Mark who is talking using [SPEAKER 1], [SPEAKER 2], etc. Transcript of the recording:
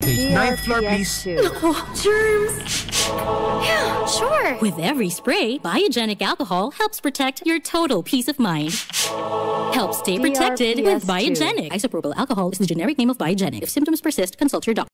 [SPEAKER 1] Okay, ninth floor, please.
[SPEAKER 2] Oh, germs. Yeah, sure.
[SPEAKER 3] With every spray, Biogenic Alcohol helps protect your total peace of mind. Help stay protected with
[SPEAKER 2] DRPS2.
[SPEAKER 3] Biogenic. Isopropyl alcohol is the generic name of Biogenic. If symptoms persist, consult your doctor.